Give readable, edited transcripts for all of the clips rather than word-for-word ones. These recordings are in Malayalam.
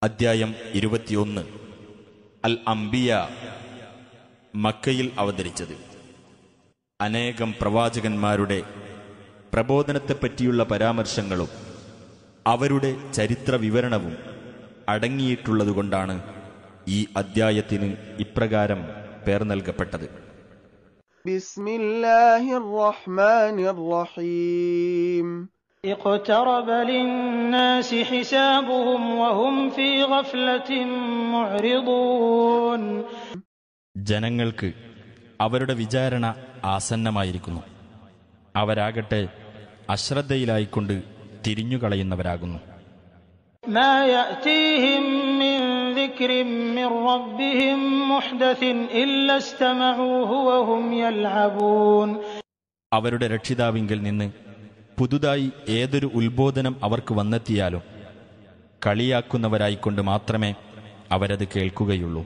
അദ്ധ്യായം 21 അൽ അംബിയ. മക്കയിൽ അവതരിച്ചത്. അനേകം പ്രവാചകന്മാരുടെ പ്രബോധനത്തെപ്പറ്റിയുള്ള പരാമർശങ്ങളും അവരുടെ ചരിത്ര വിവരണവും അടങ്ങിയിട്ടുള്ളതുകൊണ്ടാണ് ഈ അദ്ധ്യായത്തിന് ഇപ്രകാരം പേർ നൽകപ്പെട്ടത്. ബിസ്മില്ലാഹിർ റഹ്മാനിർ റഹീം. اقترب للناس حسابهم وهم في غفلة معرضون. ജനങ്ങൾക്ക് അവരുടെ വിചാരണ ആസന്നമായിരിക്കുന്നു. അവരാകട്ടെ അശ്രദ്ധയിലായിക്കൊണ്ട് തിരിഞ്ഞുകളയുന്നവരാകുന്നു. ما يأتيهم من ذكر من ربهم محدث إلا استمعوه وهم يلعبون. അവരുടെ രക്ഷിതാവിങ്കിൽ നിന്ന് പുതുതായി ഏതൊരു ഉത്ബോധനം അവർക്ക് വന്നെത്തിയാലും കളിയാക്കുന്നവരായിക്കൊണ്ട് മാത്രമേ അവരത് കേൾക്കുകയുള്ളൂ.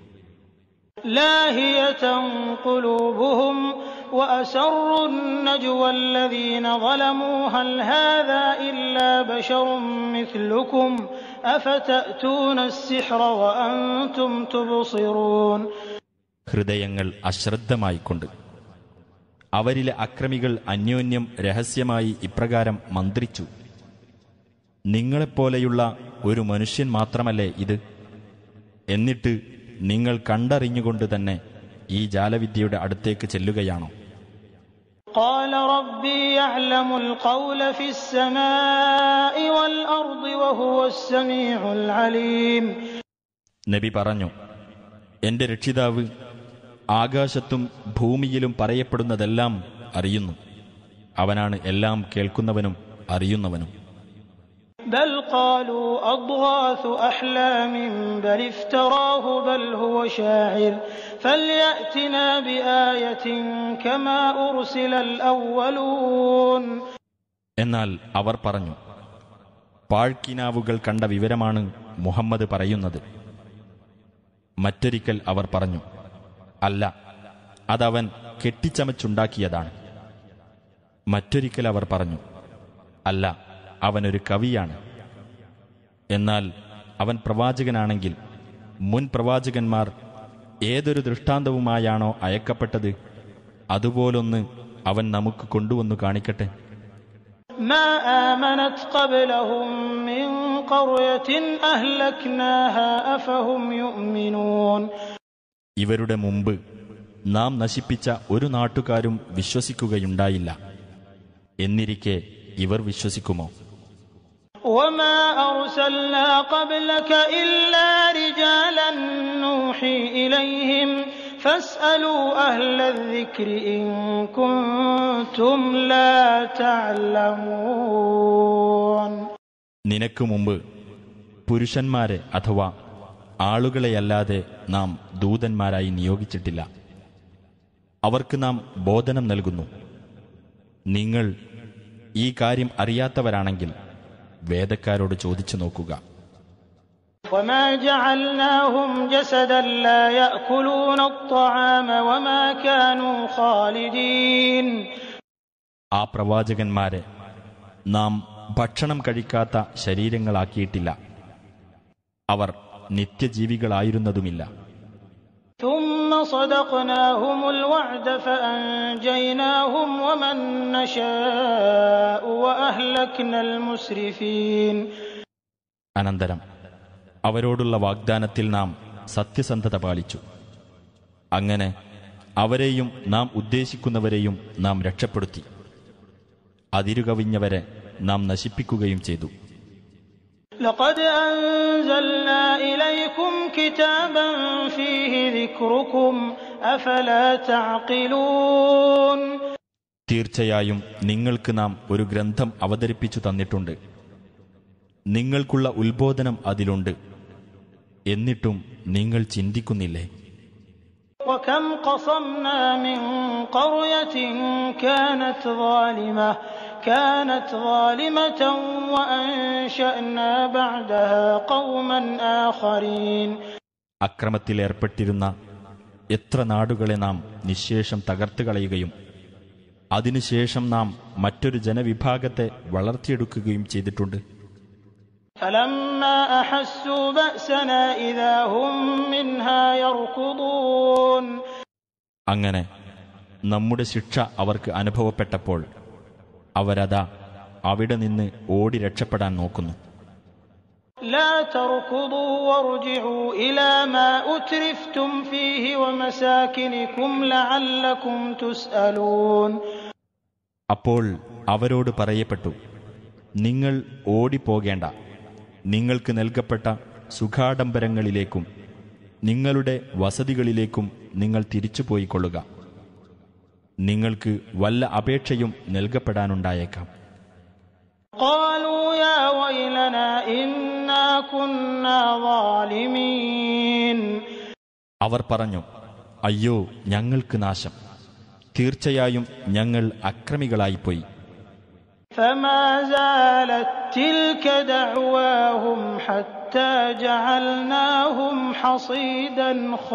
لاهية قلوبهم وأسروا النجوى الذين ظلموا هل هذا إلا بشر مثلكم أفتأتون السحر وأنتم تبصرون. ഹൃദയങ്ങൾ അശ്രദ്ധമായിക്കൊണ്ട് അവരിലെ അക്രമികൾ അന്യോന്യം രഹസ്യമായി ഇപ്രകാരം മന്ത്രിച്ചു: നിങ്ങളെപ്പോലെയുള്ള ഒരു മനുഷ്യൻ മാത്രമല്ലേ ഇത്? എന്നിട്ട് നിങ്ങൾ കണ്ടറിഞ്ഞുകൊണ്ട് തന്നെ ഈ ജാലവിദ്യയുടെ അടുത്തേക്ക് ചെല്ലുകയാണോ? قال ربي يعلم القول في السماء والأرض وهو السميع العليم. നബി പറഞ്ഞു, എന്റെ രക്ഷിതാവ് ആകാശത്തും ഭൂമിയിലും പറയപ്പെടുന്നതെല്ലാം അറിയുന്നു. അവനാണ് എല്ലാം കേൾക്കുന്നവനും അറിയുന്നവനും. بل قالوا أضغاث أحلام بل افتراه بل هو شاعر فليأتنا بآية كما أرسل الأولون. എന്നാൽ അവർ പറഞ്ഞു, പാഴ്ക്കിനാവുകൾ കണ്ട വിവരമാണ് മുഹമ്മദ് പറയുന്നത്. മറ്റൊരിക്കൽ അവർ പറഞ്ഞു, അല്ല, അതവൻ കെട്ടിച്ചമച്ചുണ്ടാക്കിയതാണ്. മറ്റൊരിക്കൽ അവർ പറഞ്ഞു, അല്ല, അവനൊരു കവിയാണ്. എന്നാൽ അവൻ പ്രവാചകനാണെങ്കിൽ മുൻ പ്രവാചകന്മാർ ഏതൊരു ദൃഷ്ടാന്തവുമായാണോ അയക്കപ്പെട്ടത് അതുപോലൊന്ന് അവൻ നമുക്ക് കൊണ്ടുവന്നു കാണിക്കട്ടെ. ما آمنت قبلهم من قرية أهلكناها أفهم يؤمنون. ഇവരുടെ മുമ്പ് നാം നശിപ്പിച്ച ഒരു നാട്ടുകാരും വിശ്വസിക്കുകയുണ്ടായില്ല. എന്നിരിക്കെ ഇവർ വിശ്വസിക്കുമോ? وما أرسلنا قبلك إلا رجالا نوحي إليهم فاسألوا أهل الذكر إن كنتم لا تعلمون. നിനക്ക് മുമ്പ് പുരുഷന്മാരെ അഥവാ ആളുകളെയല്ലാതെ നാം ദൂതന്മാരായി നിയോഗിച്ചിട്ടില്ല. അവർക്ക് നാം ബോധനം നൽകുന്നു. നിങ്ങൾ ഈ കാര്യം അറിയാത്തവരാണെങ്കിൽ വേദക്കാരോട് ചോദിച്ചു നോക്കുക. وما جعلناهم جسدا لا يأكلون الطعام وما كانوا خالدين. ആ പ്രവാചകന്മാരെ നാം ഭക്ഷണം കഴിക്കാത്ത ശരീരങ്ങളാക്കിയിട്ടില്ല. അവർ നിത്യജീവികളായിരുന്നതുമില്ല. ثم صدقناهم الوعد فأنجيناهم ومن نشاء وأهلكنا المسرفين. അനന്തരം അവരോടുള്ള വാഗ്ദാനത്തിൽ നാം സത്യസന്ധത പാലിച്ചു. അങ്ങനെ അവരെയും നാം ഉദ്ദേശിക്കുന്നവരെയും നാം രക്ഷപ്പെടുത്തി. അതിരുകവിഞ്ഞവരെ നാം നശിപ്പിക്കുകയും ചെയ്തു. لقد أنزلنا إليكم كتابا فيه ذكركم أفلا تعقلون. തീർച്ചയായും നിങ്ങൾക്ക് നാം ഒരു ഗ്രന്ഥം അവതരിപ്പിച്ചു തന്നിട്ടുണ്ട്. നിങ്ങൾക്കുള്ള ഉത്ബോധനം അതിലുണ്ട്. എന്നിട്ടും നിങ്ങൾ ചിന്തിക്കുന്നില്ലേ? وكم قصمنا من قرية كانت ظالمة وأنشأنا بعدها قوما آخرين. അക്രമത്തിലേർപ്പെട്ടിരുന്ന എത്ര നാടുകളെ നാം നിശ്ശേഷം തകർത്തുകളയുകയും അതിനുശേഷം നാം മറ്റൊരു ജനവിഭാഗത്തെ വളർത്തിയെടുക്കുകയും ചെയ്തിട്ടുണ്ട്. فلما أحسوا بأسنا إذا هم منها يركضون. അങ്ങനെ നമ്മുടെ ശിക്ഷ അവർക്ക് അനുഭവപ്പെട്ടപ്പോൾ അവരതാ അവിടെ നിന്ന് ഓടി രക്ഷപ്പെടാൻ നോക്കുന്നു. لا تركضوا وارجعوا إلى ما أترفتم فيه ومساكنكم لعلكم تسألون. അപ്പോൾ അവരോട് പറയപ്പെട്ടു, നിങ്ങൾ ഓടിപ്പോകേണ്ട, നിങ്ങൾക്ക് നൽകപ്പെട്ട സുഖാഡംബരങ്ങളിലേക്കും നിങ്ങളുടെ വസതികളിലേക്കും നിങ്ങൾ തിരിച്ചുപോയിക്കൊള്ളുക. നിങ്ങൾക്ക് വല്ല അപേക്ഷയും നൽകപ്പെടാനുണ്ടായേക്കാം. قالوا يا ويلنا إنا كنا ظالمين. അവർ പറഞ്ഞു, അയ്യോ ഞങ്ങൾക്ക് നാശം, തീർച്ചയായും ഞങ്ങൾ അക്രമികളായിപ്പോയി. فما زالت تلك دعواهم حتى جعلناهم حصيدا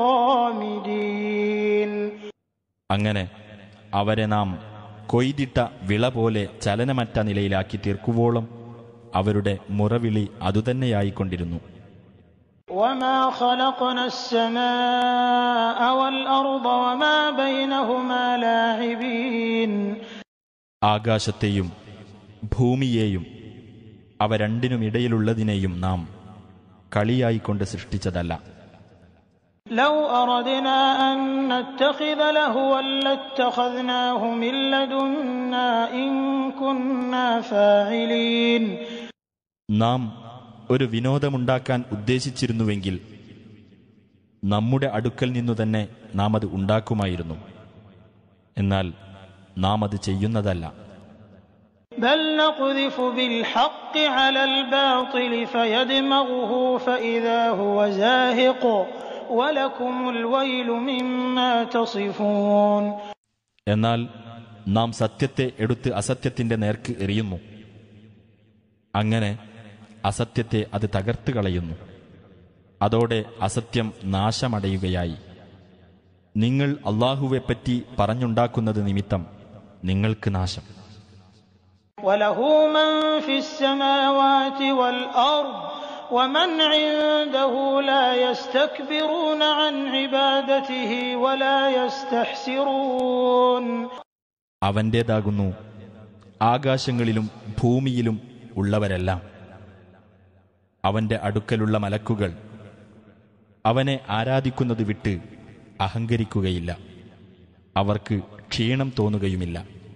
خامدين. അങ്ങനെ അവരെ നാം കൊയ്തിട്ട വിള പോലെ ചലനമറ്റ നിലയിലാക്കി തീർക്കുവോളം അവരുടെ മുറവിളി അതുതന്നെയായിക്കൊണ്ടിരുന്നു. وما خلقنا السماء والأرض وما بينهما لاعبين. ആകാശത്തെയും ഭൂമിയെയും അവ രണ്ടിനുമിടയിലുള്ളതിനെയും നാം കളിയായിക്കൊണ്ട് സൃഷ്ടിച്ചതല്ല. لو أردنا أن نتخذ لهوا لاتخذناه من لدنا إن كنا فاعلين. നാം ഒരു വിനോദമുണ്ടാക്കാൻ ഉദ്ദേശിച്ചിരുന്നുവെങ്കിൽ നമ്മുടെ അടുക്കൽ നിന്നു തന്നെ നാം അത് ഉണ്ടാക്കുമായിരുന്നു. എന്നാൽ നാം അത് ചെയ്യുന്നതല്ല. بل نقذف بالحق على الباطل فيدمغه فإذا هو زاهق ولكم الويل مما تصفون. എന്നാൽ നാം സത്യത്തെ എടുത്ത് അസത്യത്തിന്റെ നേർക്ക് എറിയുന്നു. അങ്ങനെ അസത്യത്തെ അത് തകർത്ത് കളയുന്നു. അതോടെ അസത്യം നാശമടയുകയായി. നിങ്ങൾ അല്ലാഹുവെപ്പറ്റി പറഞ്ഞുണ്ടാക്കുന്നത് നിമിത്തം നിങ്ങൾക്ക് നാശം. وله من في السماوات والأرض ومن عنده لا يستكبرون عن عبادته ولا يستحسرون. അവന്റേതാകുന്നു ആകാശങ്ങളിലും ഭൂമിയിലും ഉള്ളവരെല്ലാം. അവന്റെ അടുക്കലുള്ള മലക്കുകൾ അവനെ ആരാധിക്കുന്നത് വിട്ട് അഹങ്കരിക്കുകയില്ല. അവർക്ക് ക്ഷീണം തോന്നുകയുമില്ല.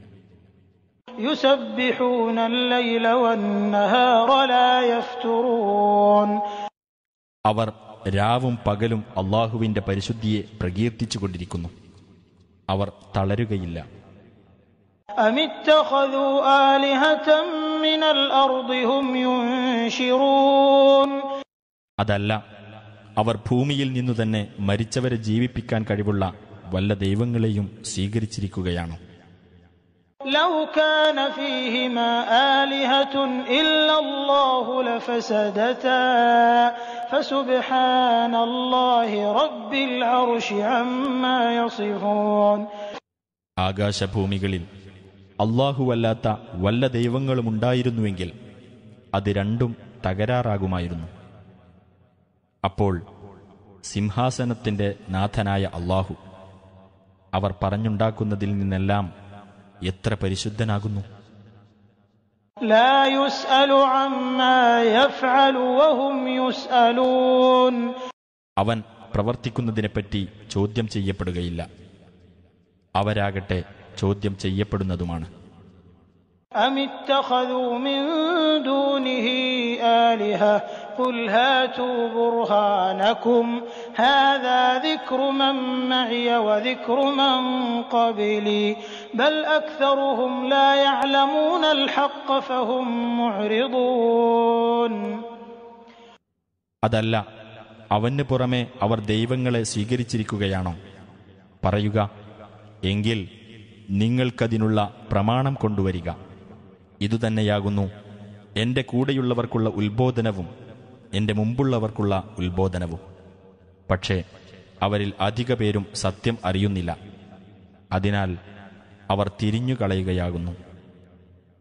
يسبحون الليل والنهار لا يفترون. അവർ രാവും പകലും അല്ലാഹുവിന്റെ പരിശുദ്ധിയെ പ്രകീർത്തിച്ചുകൊണ്ടിരിക്കുന്നു. അവർ തളരുകയില്ല. أم اتخذوا آلهة من الأرض هم ينشرون. അതല്ല, അവർ ഭൂമിയിൽ നിന്നു തന്നെ മരിച്ചവരെ ജീവിപ്പിക്കാൻ കഴിവുള്ള വല്ല ദൈവങ്ങളെയും സ്വീകരിച്ചിരിക്കുകയാണോ? لو كان فيهما آلهة إلا الله لفسدتا فسبحان الله رب العرش عما يصفون. ആകാശഭൂമികളിൽ അല്ലാഹുവല്ലാത്ത വല്ല ദൈവങ്ങളുമുണ്ടായിരുന്നുവെങ്കിൽ അത് രണ്ടും തകരാറാകുമായിരുന്നു. അപ്പോൾ സിംഹാസനത്തിന്റെ നാഥനായ അല്ലാഹു അവർ പറഞ്ഞുണ്ടാക്കുന്നതിൽ നിന്നെല്ലാം എത്ര പരിശുദ്ധനാകുന്നു. لا يسأل عما يفعل وهم يسألون. അവൻ പ്രവർത്തിക്കുന്നതിനെപ്പറ്റി ചോദ്യം ചെയ്യപ്പെടുകയില്ല. അവരാകട്ടെ ചോദ്യം ചെയ്യപ്പെടുന്നതുമാണ്. أم اتخذوا من دونه آلهة قل هاتوا برهانكم هذا ذكر من معي وذكر من قبلي بل أكثرهم لا يعلمون الحق فهم معرضون. അതല്ല, അവന് പുറമെ അവർ ദൈവങ്ങളെ സ്വീകരിച്ചിരിക്കുകയാണോ? പറയുക, എങ്കിൽ നിങ്ങൾക്കതിനുള്ള പ്രമാണം കൊണ്ടുവരിക. ഇതുതന്നെയാകുന്നു എന്റെ കൂടെയുള്ളവർക്കുള്ള ഉത്ബോധനവും എന്റെ മുമ്പുള്ളവർക്കുള്ള ഉത്ബോധനവും. പക്ഷേ അവരിൽ അധിക പേരും സത്യം അറിയുന്നില്ല. അതിനാൽ അവർ തിരിഞ്ഞുകളയുകയാകുന്നു.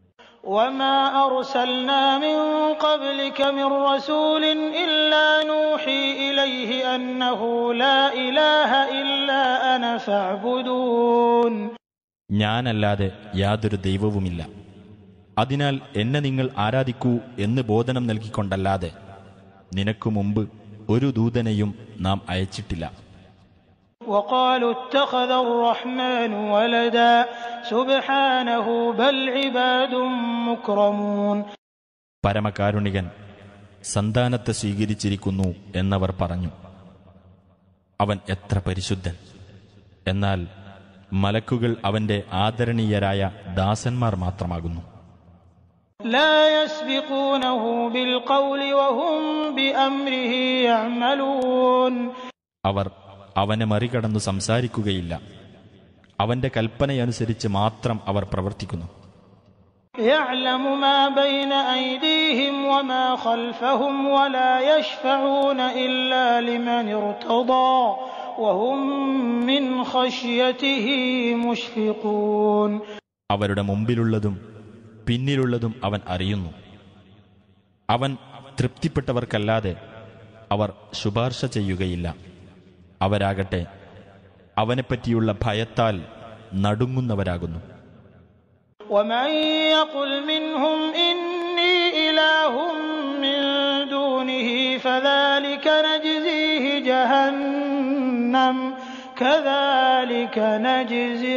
وما أرسلنا من قبلك من رسول إلا نوحي إليه أنه لا إله إلا أنا فاعبدون. ഞാനല്ലാതെ യാതൊരു ദൈവവുമില്ല, അതിനാൽ എന്നെ നിങ്ങൾ ആരാധിക്കൂ എന്ന് ബോധനം നൽകിക്കൊണ്ടല്ലാതെ നിനക്കു മുമ്പ് ഒരു ദൂതനെയും നാം അയച്ചിട്ടില്ല. وقالوا اتخذ الرحمن ولدا سبحانه بل عباد مكرمون. പരമകാരുണികൻ സന്താനത്തെ സ്വീകരിച്ചിരിക്കുന്നു എന്നവർ പറഞ്ഞു. അവൻ എത്ര പരിശുദ്ധൻ! എന്നാൽ മലക്കുകൾ അവന്റെ ആദരണീയരായ ദാസന്മാർ മാത്രമാകുന്നു. لا يسبقونه بالقول وهم بأمره يعملون. അവർ അവനെ മറികടന്നു സംസാരിക്കുകയില്ല, അവന്റെ കൽപ്പനയനുസരിച്ച് മാത്രം അവർ പ്രവർത്തിക്കുന്നു. يعلم ما بين أيديهم وما خلفهم ولا يشفعون إلا لمن ارتضى وهم من خشيته مشفقون. അവരുടെ മുമ്പിലുള്ളതും പിന്നിലുള്ളതും അവൻ അറിയുന്നു. അവൻ തൃപ്തിപ്പെട്ടവർക്കല്ലാതെ അവർ ശുപാർശ ചെയ്യുകയില്ല. അവരാകട്ടെ അവനെപ്പറ്റിയുള്ള ഭയത്താൽ നടുങ്ങുന്നവരാകുന്നു. ومن يقل منهم إني إله من دونه فذلك نجزيه جهنم كذلك نجزي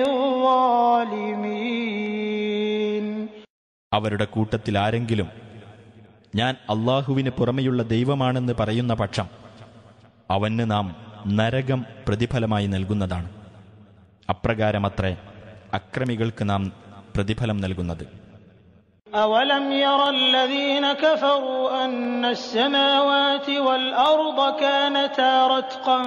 الظالمين. അവരുടെ കൂട്ടത്തിൽ ആരെങ്കിലും ഞാൻ അല്ലാഹുവിന് പുറമെയുള്ള ദൈവമാണെന്ന് പറയുന്ന പക്ഷം അവന് നാം നരകം പ്രതിഫലമായി നൽകുന്നതാണ്. അപ്രകാരമത്രേ അക്രമികൾക്ക് നാം പ്രതിഫലം നൽകുന്നത്. أولم ير الذين كفروا أن السماوات والأرض كانتا رتقا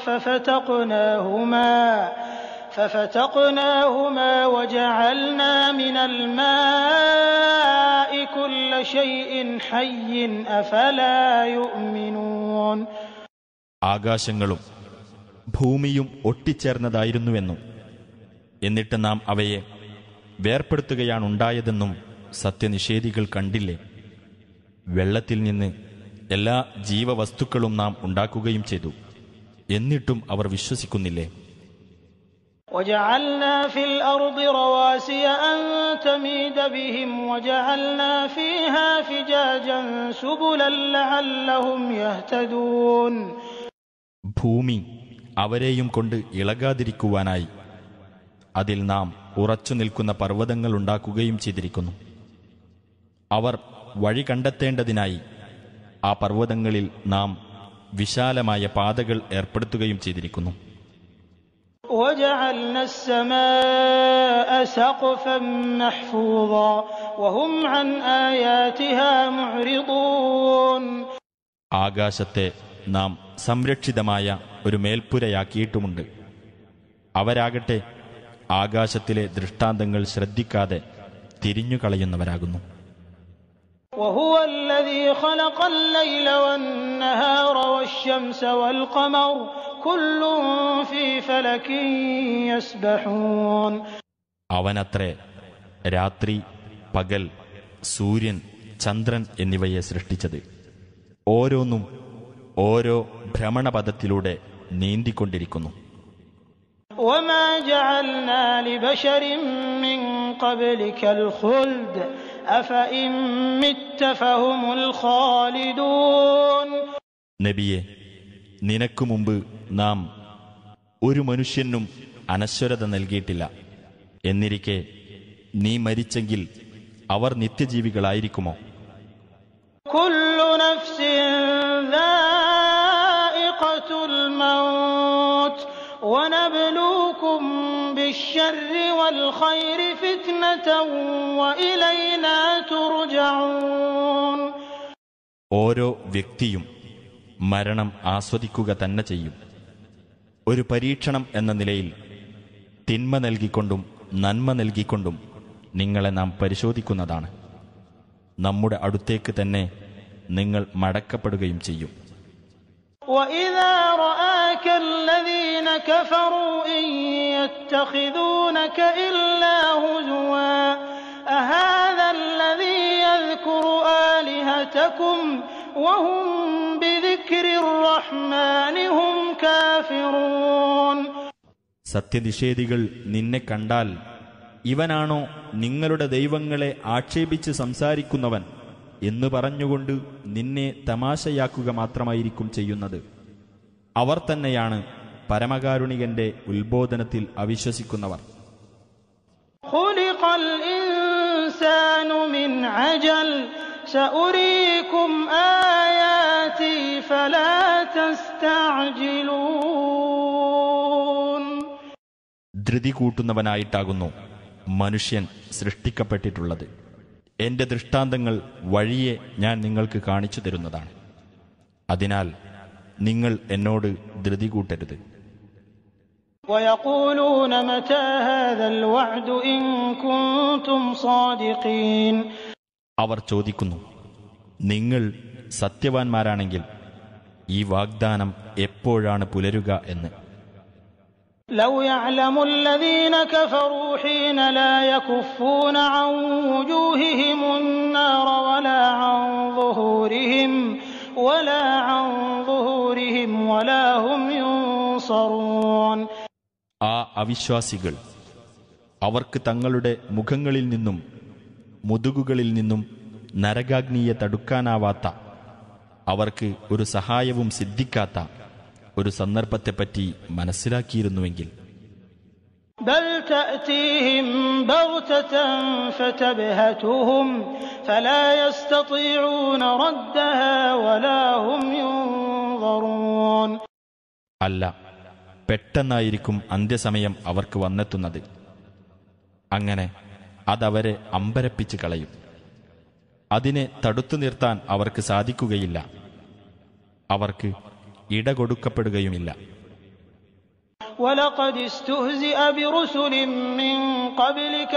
ففتقناهما وجعلنا من الماء كل شيء حي أفلا يؤمنون. ആകാശങ്ങളും ഭൂമിയും ഒട്ടിച്ചേർന്നതായിരുന്നുവെന്നും എന്നിട്ട് നാം അവയെ വേർപ്പെടുത്തുകയാണുണ്ടായതെന്നും സത്യനിഷേധികൾ കണ്ടില്ലേ? വെള്ളത്തിൽ നിന്ന് എല്ലാ ജീവവസ്തുക്കളും നാം ഉണ്ടാക്കുകയും ചെയ്തു, എന്നിട്ടും അവർ വിശ്വസിക്കുന്നില്ലേ? وجعلنا في الأرض رواسي أن تميد بهم وجعلنا فيها فجاجا سبلا لعلهم يهتدون. ഭൂമി അവരെയും കൊണ്ട് ഇളകാതിരിക്കുവാനായി അതിൽ നാം ഉറച്ചു നിൽക്കുന്ന പർവ്വതങ്ങൾ ഉണ്ടാക്കുകയും ചെയ്തിരിക്കുന്നു. അവർ വഴി കണ്ടെത്തേണ്ടതിനായി ആ പർവ്വതങ്ങളിൽ നാം വിശാലമായ പാതകൾ ഏർപ്പെടുത്തുകയും ചെയ്തിരിക്കുന്നു. وجعلنا السماء سقفا محفوظا وهم عن آياتها معرضون. ആകാശത്തെ നാം സംരക്ഷിതമായ ഒരു മേൽപ്പുരയാക്കിയിട്ടുമുണ്ട്. അവരാകട്ടെ ആകാശത്തിലെ ദൃഷ്ടാന്തങ്ങൾ ശ്രദ്ധിക്കാതെ തിരിഞ്ഞുകളയുന്നവരാകുന്നു. وهو الذي خلق الليل والنهار والشمس والقمر كل في فلك يسبحون. അവനത്രേ രാത്രി, പകൽ, സൂര്യൻ, ചന്ദ്രൻ എന്നിവയെ സൃഷ്ടിച്ചത്. ഓരോന്നും ഓരോ ഭ്രമണപഥത്തിലൂടെ നീന്തിക്കൊണ്ടിരിക്കുന്നു. وما جعلنا لبشر من قبلك الخلد أفإن مت فهم الخالدون. നബിയെ, നിനക്കു മുമ്പ് നാം ഒരു മനുഷ്യനും അനശ്വരത നൽകിയിട്ടില്ല. എന്നിരിക്കെ നീ മരിച്ചെങ്കിൽ അവർ നിത്യജീവികളായിരിക്കുമോ? كل نفس ذائقة الموت ونبلوكم بالشر والخير فتنة وإلينا ترجعون. ഓരോ വ്യക്തിയും മരണം ആസ്വദിക്കുക തന്നെ ചെയ്യും. ഒരു പരീക്ഷണം എന്ന നിലയിൽ തിന്മ നൽകിക്കൊണ്ടും നന്മ നൽകിക്കൊണ്ടും നിങ്ങളെ നാം പരിശോധിക്കുന്നതാണ്. നമ്മുടെ അടുത്തേക്ക് തന്നെ നിങ്ങൾ മടക്കപ്പെടുകയും ചെയ്യും. وَإِذَا رَآكَ الَّذِينَ كَفَرُوا إِن يَتَّخِذُونَكَ إِلَّا هُزُوًا أهذا الذي يذكر آلهتكم وهم بذكر الرحمن هم كافرون. സത്യനിഷേധികൾ നിന്നെ കണ്ടാൽ ഇവനാണോ നിങ്ങളുടെ ദൈവങ്ങളെ ആക്ഷേപിച്ച് സംസാരിക്കുന്നവൻ എന്ന് പറഞ്ഞുകൊണ്ട് നിന്നെ തമാശയാക്കുക മാത്രമായിരിക്കും ചെയ്യുന്നത്. അവർ തന്നെയാണ് പരമകാരുണികന്റെ ഉത്ബോധനത്തിൽ അവിശ്വസിക്കുന്നവർ. ഖുലിഖൽ ഇൻസാനു മിൻ അജൽ സഉരീകും ആയാതി ഫലാ തസ്തഅജിലൂൻ. ധൃതി കൂട്ടുന്നവനായിട്ടാകുന്നു മനുഷ്യൻ സൃഷ്ടിക്കപ്പെട്ടിട്ടുള്ളത്. എന്റെ ദൃഷ്ടാന്തങ്ങൾ വഴിയെ ഞാൻ നിങ്ങൾക്ക് കാണിച്ചു തരുന്നതാണ്. അതിനാൽ നിങ്ങൾ എന്നോട് ധൃതി കൂട്ടരുത്. ويقولون متى هذا الوعد إن كنتم صادقين. അവർ ചോദിക്കുന്നു, നിങ്ങൾ സത്യവാൻമാരാണെങ്കിൽ ഈ വാഗ്ദാനം എപ്പോഴാണ് പുലരുക എന്ന്. لو يعلم الذين كفروا حين لا يكفون عن وجوههم النار ولا عن ظهورهم ولا هم ينصرون. ആ അവിശ്വാസികൾ അവർക്ക് തങ്ങളുടെ മുഖങ്ങളിൽ നിന്നും മുതുകുകളിൽ നിന്നും നരകാഗ്നിയെ തടുക്കാനാവാത്ത, അവർക്ക് ഒരു സഹായവും സിദ്ധിക്കാത്ത ഒരു സന്ദർഭത്തെപ്പറ്റി മനസ്സിലാക്കിയിരുന്നുവെങ്കിൽ بل تأتيهم بغتة فتبهتهم فلا يستطيعون ردها ولا هم ينظرون. അല്ല, പെട്ടെന്നായിരിക്കും അന്ത്യസമയം അവർക്ക് വന്നെത്തുന്നത്. അങ്ങനെ അതവരെ അമ്പരപ്പിച്ച് കളയും. അതിനെ തടുത്തു നിർത്താൻ അവർക്ക് സാധിക്കുകയില്ല. അവർക്ക് ഇടകൊടുക്കപ്പെടുകയുമില്ല. وَلَقَدِ اسْتُهْزِئَ بِرُسُلٍ مِّن قَبْلِكَ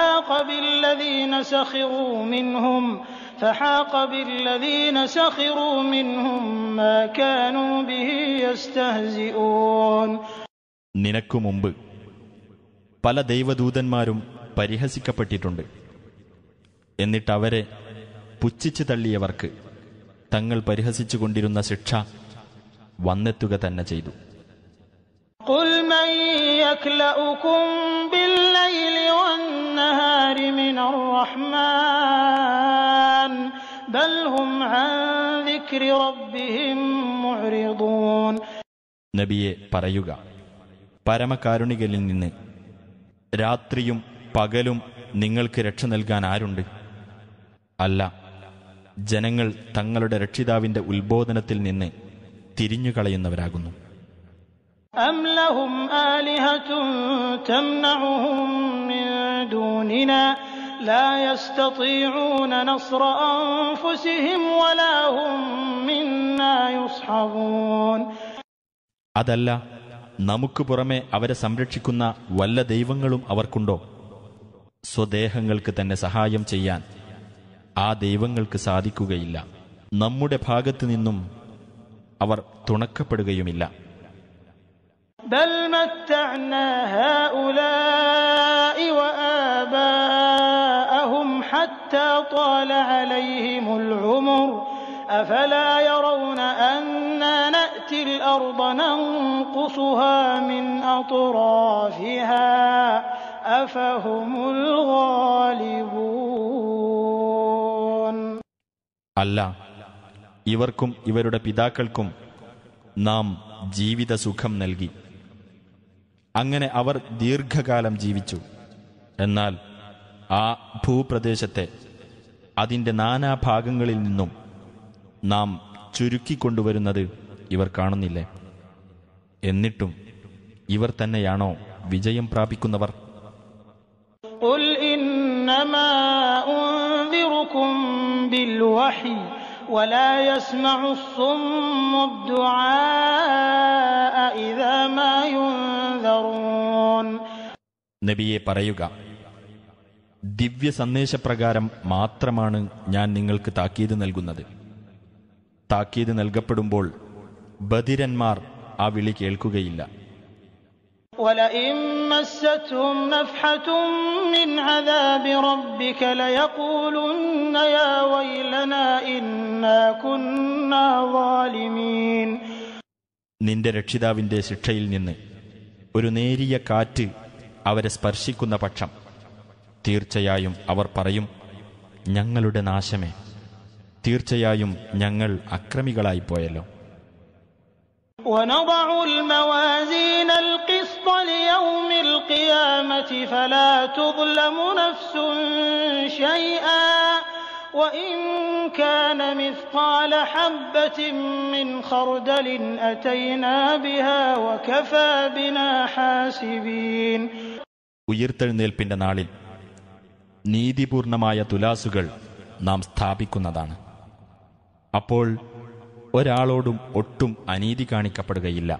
فَحَاقَ بِالَّذِينَ سَخِرُوا مِنْهُم مَّا كَانُوا بِهِ يَسْتَهْزِئُونَ. നിനക്കു മുമ്പ് പല ദൈവദൂതന്മാരും പരിഹസിക്കപ്പെട്ടിട്ടുണ്ട്. എന്നിട്ടവരെ പുച്ഛിച്ചു തള്ളിയവർക്ക് തങ്ങൾ പരിഹസിച്ചുകൊണ്ടിരുന്ന ശിക്ഷ വന്നെത്തുക തന്നെ ചെയ്തു. قُلْ مَن يَكْلَؤُكُم بِاللَّيْلِ وَالنَّهَارِ مِنَ الرَّحْمَٰنِ بَلْ هُمْ عَن ذِكْرِ رَبِّهِم مُّعْرِضُونَ. നബിയെ പറയുക, പരമകാരുണികനിൽ നിന്ന് രാത്രിയും പകലും നിങ്ങൾക്ക് രക്ഷ നൽകാൻ ആരുണ്ട്? അല്ല, ജനങ്ങൾ തങ്ങളുടെ രക്ഷിതാവിന്റെ ഉത്ബോധനത്തിൽ നിന്ന് തിരിഞ്ഞുകളയുന്നവരാകുന്നു. أَمْ لَهُمْ آلِهَةٌ تَمْنَعُهُم مِّن دُونِنَا لَا يَسْتَطِيعُونَ نَصْرَ أَنفُسِهِمْ وَلَا هُم مِّنَّا يُصْحَبُونَ. അതല്ല, നമുക്ക് പുറമെ അവരെ സംരക്ഷിക്കുന്ന വല്ല ദൈവങ്ങളും അവർക്കുണ്ടോ? സ്വദേഹങ്ങൾക്ക് തന്നെ സഹായം ചെയ്യാൻ ആ ദൈവങ്ങൾക്ക് സാധിക്കുകയില്ല. നമ്മുടെ ഭാഗത്തു നിന്നും അവർ തുണക്കപ്പെടുകയുമില്ല. بل متعنا هؤلاء وآباءهم حتى طال عليهم العمر أفلا يرون أنا نأتي الأرض ننقصها من أطرافها أفهم الغالبون. അല്ല, ഇവർക്കും ഇവരുടെ പിതാക്കൾക്കും നാം ജീവിത സുഖം നൽകി. അങ്ങനെ അവർ ദീർഘകാലം ജീവിച്ചു. എന്നാൽ ആ ഭൂപ്രദേശത്തെ അതിൻ്റെ നാനാഭാഗങ്ങളിൽ നിന്നും നാം ചുരുക്കിക്കൊണ്ടുവരുന്നത് ഇവർ കാണുന്നില്ലേ? എന്നിട്ടും ഇവർ തന്നെയാണോ വിജയം പ്രാപിക്കുന്നവർ? قل إنما أنذركم بالوحي ولا يسمع الصم الدعاء إذا ما ينذرون. നബിയെ പറയുക, ദിവ്യ സന്ദേശപ്രകാരം മാത്രമാണ് ഞാൻ നിങ്ങൾക്ക് താക്കീത് നൽകുന്നത്. താക്കീത് നൽകപ്പെടുമ്പോൾ ബധിരന്മാർ ആ വിളി കേൾക്കുകയില്ല. وَلَئِن مَّسَّتْهُمْ نَفْحَةٌ مِّنْ عَذَابِ رَبِّكَ لَيَقُولُنَّ يَا وَيْلَنَا إِنَّا كُنَّا ظَالِمِينَ. നിന്റെ രക്ഷിതാവിന്റെ ശിക്ഷയിൽ നിന്ന് ഒരു നേരിയ കാറ്റ് അവരെ സ്പർശിക്കുന്ന പക്ഷം തീർച്ചയായും അവർ പറയും, ഞങ്ങളുടെ നാശമേ, തീർച്ചയായും ഞങ്ങൾ അക്രമികളായിപ്പോയല്ലോ. وَنَضَعُ الْمَوَازِينَ الْقِسْطَ لِيَوْمِ الْقِيَامَةِ فَلَا تُظْلَمُ نَفْسٌ شَيْئًا وَإِن كَانَ مِثْقَالَ حَبَّةٍ مِّنْ خَرْدَلٍ أَتَيْنَا بِهَا وَكَفَى بِنَا حَاسِبِينَ. ഉയിർത്തെഴുന്നേൽപ്പിന്റെ നാളിൽ നീതിപൂർണമായ തുലാസുകൾ നാം സ്ഥാപിക്കുന്നതാണ്. അപ്പോൾ ഒരാളോടും ഒട്ടും അനീതി കാണിക്കപ്പെടുകയില്ല.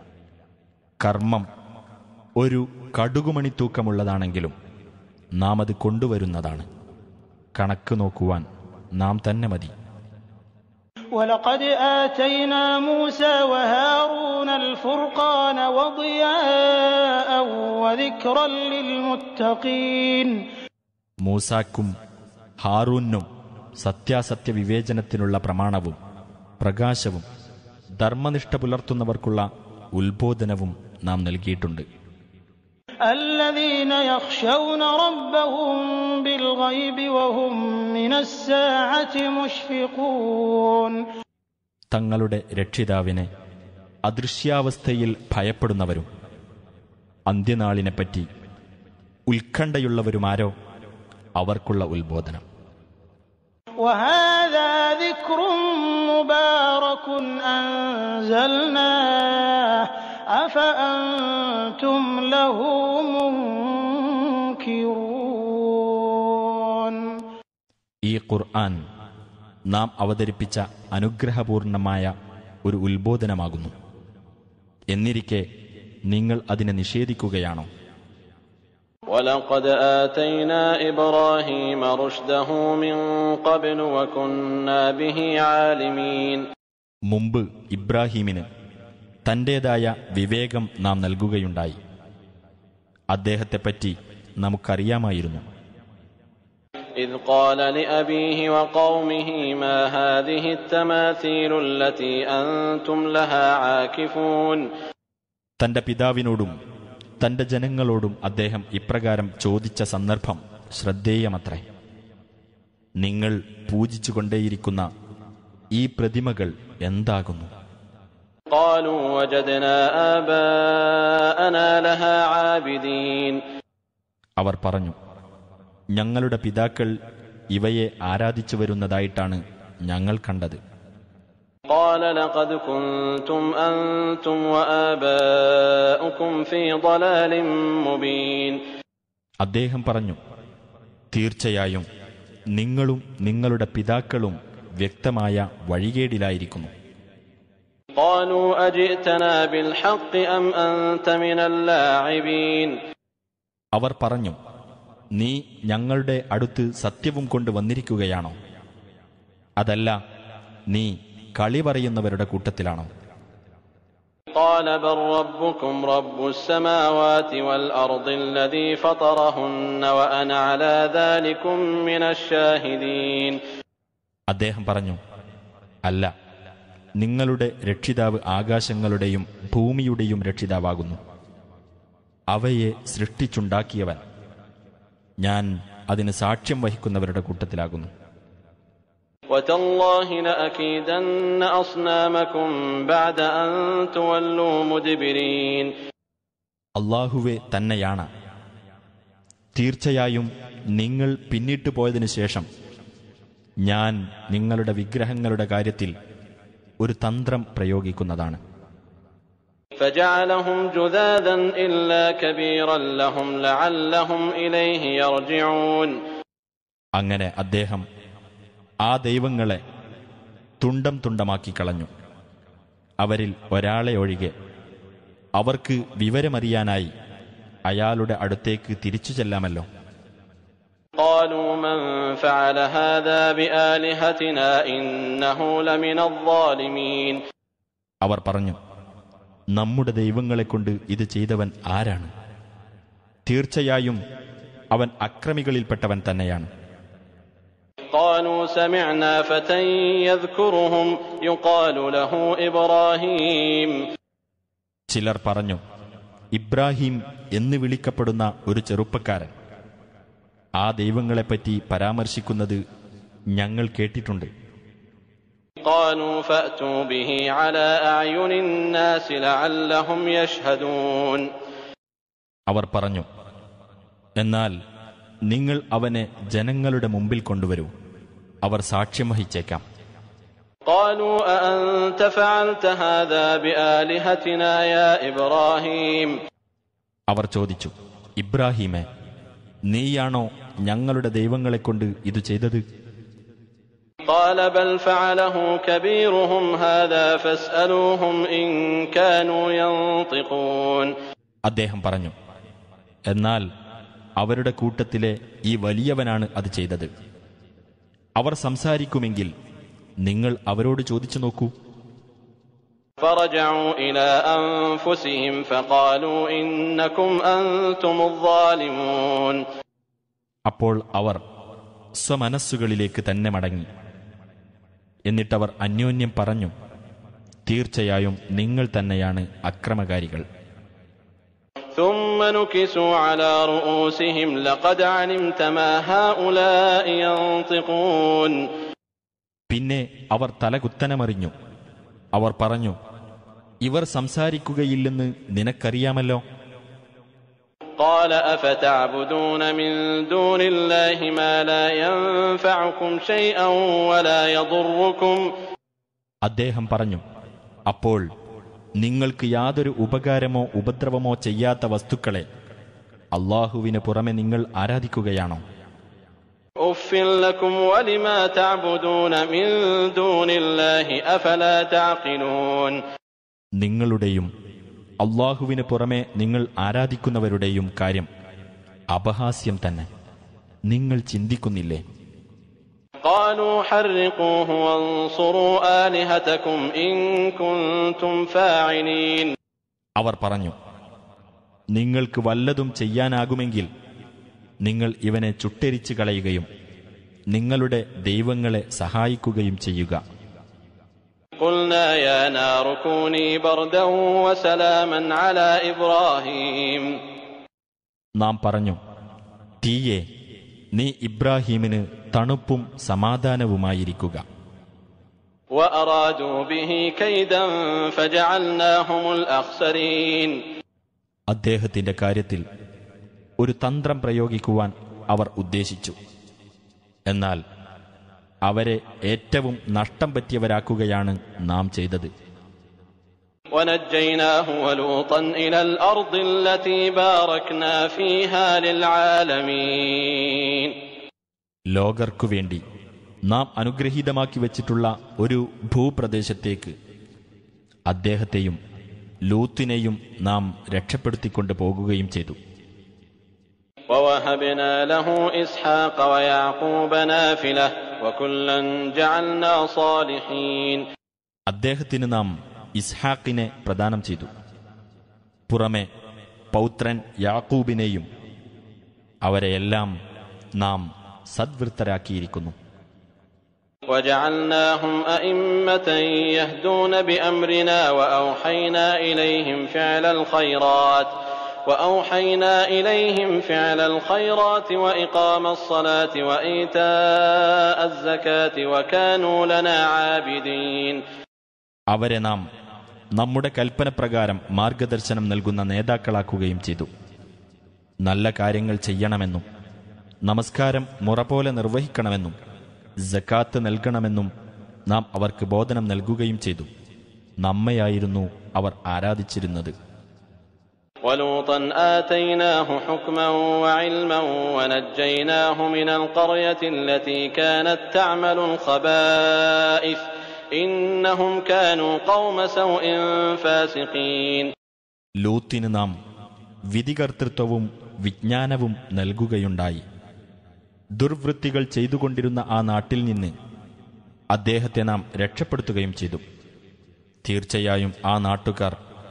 കർമ്മം ഒരു കടുകുമണി തൂക്കമുള്ളതാണെങ്കിലും നാം അത് കൊണ്ടുവരുന്നതാണ്. കണക്ക് നോക്കുവാൻ നാം തന്നെ മതി. وَلَقَدْ آتَيْنَا مُوسَى وَهَارُونَ الْفُرْقَانَ وَضِيَاءً وَذِكْرًا لِّلْمُتَّقِينَ. മൂസാക്കും ഹാറൂനും സത്യാസത്യ വിവേചനത്തിനുള്ള പ്രമാണവും പ്രകാശവും ധർമ്മനിഷ്ഠ പുലർത്തുന്നവർക്കുള്ള ഉത്ബോധനവും നാം നൽകിയിട്ടുണ്ട്. الَّذِينَ يَخْشَوْنَ رَبَّهُم بِالْغَيْبِ وَهُم مِّنَ السَّاعَةِ مُشْفِقُونَ. തങ്ങളുടെ രക്ഷിതാവിനെ അദൃശ്യാവസ്ഥയിൽ ഭയപ്പെടുന്നവരും അന്ത്യനാളിനെപ്പറ്റി ഉത്കണ്ഠയുള്ളവരുമാരോ അവർക്കുള്ള ഉത്ബോധനം. وَهَٰذَا ذِكْرٌ مُّبَارَكٌ أَنزَلْنَاهُ أَفَأَنتُمْ لَهُ مُنكِرُونَ. ഈ ഖുർആൻ നാം അവതരിപ്പിച്ച അനുഗ്രഹപൂർണമായ ഒരു ഉത്ബോധനമാകുന്നു. എന്നിരിക്കെ നിങ്ങൾ അതിനെ നിഷേധിക്കുകയാണോ? وَلَقَدْ آتَيْنَا إِبْرَاهِيمَ رُشْدَهُ مِنْ قَبْلُ وَكُنَّا بِهِ عَالِمِينَ. മുമ്പ് ഇബ്രാഹീമിന് തന്റേതായ വിവേകം നാം നൽകുകയുണ്ടായി. അദ്ദേഹത്തെപ്പറ്റി നമുക്കറിയാമായിരുന്നു. إِذْ قَالَ لِأَبِيهِ وَقَوْمِهِ مَا هَٰذِهِ التَّمَاثِيلُ الَّتِي أَنْتُمْ لَهَا عَاكِفُونَ. തന്റെ പിതാവിനോടും തന്റെ ജനങ്ങളോടും അദ്ദേഹം ഇപ്രകാരം ചോദിച്ച സന്ദർഭം ശ്രദ്ധേയമത്രേ. നിങ്ങൾ പൂജിച്ചുകൊണ്ടേയിരിക്കുന്ന ഈ പ്രതിമകൾ എന്താകുന്നു? قَالُوا وَجَدْنَا آبَاءَنَا لَهَا عَابِدِينَ. അവർ പറഞ്ഞു, ഞങ്ങളുടെ പിതാക്കൾ ഇവയെ ആരാധിച്ചു വരുന്നതായിട്ടാണ് ഞങ്ങൾ കണ്ടത്. قَالَ لَقَدْ كُنْتُمْ أَنْتُمْ وَآبَاؤُكُمْ فِي ضَلَالٍ مُبِينٍ. അദ്ദേഹം പറഞ്ഞു, തീർച്ചയായും നിങ്ങളും നിങ്ങളുടെ പിതാക്കളും വ്യക്തമായ വഴികേടിലായിരിക്കുന്നു. قَالُوا أَجِئْتَنَا بِالْحَقِّ أَمْ أَنْتَ مِنَ اللاعبين. അവർ പറഞ്ഞു, നീ ഞങ്ങളുടെ അടുത്ത് സത്യവും കൊണ്ട് വന്നിരിക്കുകയാണോ? അതല്ല, നീ കളി പറയുന്നവരുടെ കൂട്ടത്തിലാണോ? قَالَ بَلْ رَبُّكُمْ رَبُّ السَّمَاوَاتِ وَالْأَرْضِ الَّذِي فَطَرَهُنَّ وَأَنَا عَلَى ذَلِكُمْ مِنَ الشَّاهِدِينَ. അദ്ദേഹം പറഞ്ഞു, അല്ല, നിങ്ങളുടെ രക്ഷിതാവ് ആകാശങ്ങളുടെയും ഭൂമിയുടെയും രക്ഷിതാവാകുന്നു. അവയെ സൃഷ്ടിച്ചുണ്ടാക്കിയവൻ. ഞാൻ അതിന് സാക്ഷ്യം വഹിക്കുന്നവരുടെ കൂട്ടത്തിലാകുന്നു. وَتَاللَّهِ لَأَكِيدَنَّ أَصْنَامَكُمْ بَعْدَ أَن تُوَلُّوا مُدْبِرِينَ. അല്ലാഹുവേ തന്നെയാണ്. തീർച്ചയായും നിങ്ങൾ പിന്നിട്ടു പോയതിനു ശേഷം ഞാൻ നിങ്ങളുടെ വിഗ്രഹങ്ങളുടെ കാര്യത്തിൽ ഒരു തന്ത്രം പ്രയോഗിക്കുന്നതാണ്. فَجَعَلَهُمْ جُذَاذًا إِلَّا كَبِيرًا لَهُمْ لَعَلَّهُمْ إِلَيْهِ يَرْجِعُونَ. അങ്ങനെ അദ്ദേഹം ആ ദൈവങ്ങളെ തുണ്ടം തുണ്ടമാക്കി കളഞ്ഞു. അവരിൽ ഒരാളെ ഒഴികെ അവർക്ക് വിവരമറിയാനായി അയാളുടെ അടുത്തേക്ക് തിരിച്ചു ചെല്ലാമല്ലോ. قَالُوا مَنْ فَعَلَ هَذَا بِآلِهَتِنَا إِنَّهُ لَمِنَ الظَّالِمِينَ. അവർ പറഞ്ഞു, നമ്മുടെ ദൈവങ്ങളെക്കൊണ്ട് ഇത് ചെയ്തവൻ ആരാണ്? തീർച്ചയായും അവൻ അക്രമികളിൽപ്പെട്ടവൻ തന്നെയാണ്. قالوا سمعنا فتى يذكرهم يقال له إبراهيم. ചിലർ പറഞ്ഞു, ഇബ്രാഹിം എന്ന് വിളിക്കപ്പെടുന്ന ഒരു ചെറുപ്പക്കാരൻ ആ ദൈവങ്ങളെപ്പറ്റി പരാമർശിക്കുന്നത് ഞങ്ങൾ കേട്ടിട്ടുണ്ട്. قالوا فأتوا به على أعين الناس لعلهم يشهدون. അവർ പറഞ്ഞു, എന്നാൽ നിങ്ങൾ അവനെ ജനങ്ങളുടെ മുമ്പിൽ കൊണ്ടുവരൂ, അവർ സാക്ഷ്യം വഹിച്ചേക്കാം. قالوا أأنت فعلت هذا بآلهتنا يا إبراهيم. അവർ ചോദിച്ചു, ഇബ്രാഹിമേ, നീയാണോ ഞങ്ങളുടെ ദൈവങ്ങളെക്കൊണ്ട് ഇത് ചെയ്തത്? قال بل فعله كبيرهم هذا فاسألوهم إن كانوا ينطقون. അദ്ദേഹം പറഞ്ഞു, എന്നാൽ അവരുടെ കൂട്ടത്തിലെ ഈ വലിയവനാണ് അത് ചെയ്തത്. അവർ സംസാരിക്കുമെങ്കിൽ നിങ്ങൾ അവരോട് ചോദിച്ചു നോക്കൂ. فرجعوا إلى أنفسهم فقالوا إنكم أنتم الظالمون. അപ്പോൾ അവർ സ്വമനസ്സുകളിലേക്ക് തന്നെ മടങ്ങി. എന്നിട്ടവർ അന്യോന്യം പറഞ്ഞു, തീർച്ചയായും നിങ്ങൾ തന്നെയാണ് അക്രമകാരികൾ. ثم نكسوا على رؤوسهم لقد علمت ما هؤلاء ينطقون. പിന്നെ അവർ തലകുത്തനമറിഞ്ഞു. അവർ പറഞ്ഞു, ഇവർ സംസാരിക്കുകയില്ലെന്ന് നിനക്കറിയാമല്ലോ. قال أفتعبدون من دون الله ما لا ينفعكم شيئا ولا يضركم. അദ്ദേഹം പറഞ്ഞു, അപ്പോൾ നിങ്ങൾക്ക് യാതൊരു ഉപകാരമോ ഉപദ്രവമോ ചെയ്യാത്ത വസ്തുക്കളെ അല്ലാഹുവിന് പുറമെ നിങ്ങൾ ആരാധിക്കുകയാണോ? أُفٍّ لكم ولما تعبدون من دون الله أفلا تعقلون. നിങ്ങളുടെയും അല്ലാഹുവിന് പുറമെ നിങ്ങൾ ആരാധിക്കുന്നവരുടെയും കാര്യം അപഹാസ്യം തന്നെ. നിങ്ങൾ ചിന്തിക്കുന്നില്ലേ? قالوا حرقوه وانصروا آلهتكم إن كنتم فاعلين. അവർ പറഞ്ഞു, നിങ്ങൾക്ക് വല്ലതും ചെയ്യാനാകുമെങ്കിൽ നിങ്ങൾ ഇവനെ ചുട്ടെരിച്ചു കളയുകയും നിങ്ങളുടെ ദൈവങ്ങളെ സഹായിക്കുകയും ചെയ്യുക. قلنا يا نار كوني بردا وسلاما على إبراهيم. നാം പറഞ്ഞു, തീയേ, നീ ഇബ്രാഹീമിന് തണുപ്പും സമാധാനവുമായിരിക്കുക. وأرادوا به كيدا فجعلناهم الأخسرين. അദ്ദേഹത്തിന്റെ കാര്യത്തിൽ ഒരു തന്ത്രം പ്രയോഗിക്കുവാൻ അവർ ഉദ്ദേശിച്ചു. എന്നാൽ അവരെ ഏറ്റവും നഷ്ടം പറ്റിയവരാക്കുകയാണ് നാം ചെയ്തത്. ونجيناه ولوطا إلى الأرض التي باركنا فيها للعالمين. ലോകർക്കു വേണ്ടി നാം അനുഗ്രഹീതമാക്കി വച്ചിട്ടുള്ള ഒരു ഭൂപ്രദേശത്തേക്ക് അദ്ദേഹത്തെയും ലൂത്തിനെയും നാം രക്ഷപ്പെടുത്തിക്കൊണ്ട് പോകുകയും ചെയ്തു. ووهبنا له إسحاق ويعقوب نافلة وكلا جعلنا صالحين. അദ്ദേഹത്തിന് നാം ഇസ്ഹാക്കിനെ പ്രദാനം ചെയ്തു. പുറമെ പൗത്രൻ യാക്കൂബിനെയും അവരെയെല്ലാം നാം സദ്വൃത്തരാക്കിയിരിക്കുന്നു. وجعلناهم أئمة يهدون بأمرنا وأوحينا إليهم فعل الخيرات وإقام الصلاة وإيتاء الزكاة وكانوا لنا عابدين. അവരെ നാം നമ്മുടെ കൽപ്പനപ്രകാരം മാർഗദർശനം നൽകുന്ന നേതാക്കളാക്കുകയും ചെയ്തു. നല്ല കാര്യങ്ങൾ ചെയ്യണമെന്നും നമസ്കാരം മുറപോലെ നിർവഹിക്കണമെന്നും സക്കാത്ത് നൽകണമെന്നും നാം അവർക്ക് ബോധനം നൽകുകയും ചെയ്തു. നമ്മയായിരുന്നു അവർ ആരാധിച്ചിരുന്നത്. ولوطا آتيناه حكما وعلما ونجيناه من القرية التي كانت تعمل الخبائث إنهم كانوا قوم سوء فاسقين. ലൂത്തിന് നാം വിധികർത്തൃത്വവും വിജ്ഞാനവും നൽകുകയുണ്ടായി. ദുർവൃത്തികൾ ചെയ്തുകൊണ്ടിരുന്ന ആ നാട്ടിൽ നിന്ന് അദ്ദേഹത്തെ നാം രക്ഷപ്പെടുത്തുകയും ചെയ്തു. തീർച്ചയായും ആ നാട്ടുകാർ